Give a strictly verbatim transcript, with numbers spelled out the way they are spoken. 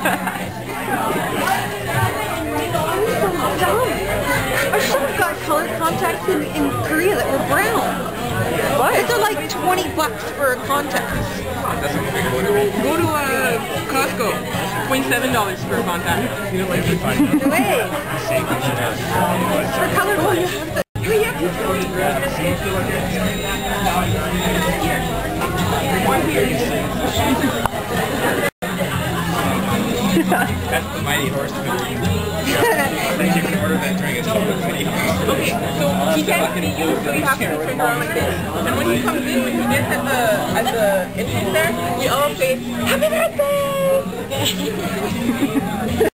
Dumb. I should have got colored contacts in, in Korea that were brown. What? They're like twenty bucks for a contact. Go to uh, Costco. twenty-seven dollars for a contact. You know, like No way. For colored ones. Hurry up. That's the Mighty Horseman. Like you can order that during a show with Mighty Horseman. okay, so he can't see you, so you have to turn around like this. And when he comes in, when he gets at the at the entrance there, we all say, "Happy birthday!"